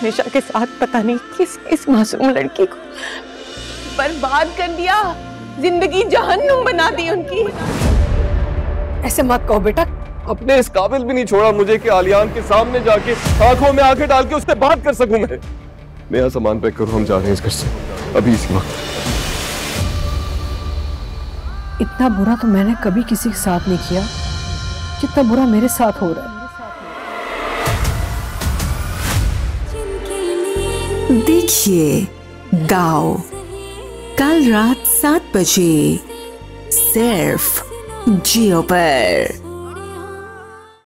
निशा के साथ पता नहीं किस मासूम लड़की को बर्बाद कर दिया, जिंदगी जहन्नुम बना दी उनकी। ऐसे मत कहो बेटा। अपने इस काबिल भी नहीं छोड़ा मुझे कि आलियान के सामने जाके आंखों में आंखें डाल के उससे बात कर सकूं। मैं नया सामान पैक करो, हम जा रहे हैं इस घर से अभी इसी वक्त। इतना बुरा तो मैंने कभी किसी के साथ नहीं किया जितना बुरा मेरे साथ हो रहा है। देखिए गाँव कल रात 7 बजे सिर्फ जियो पर।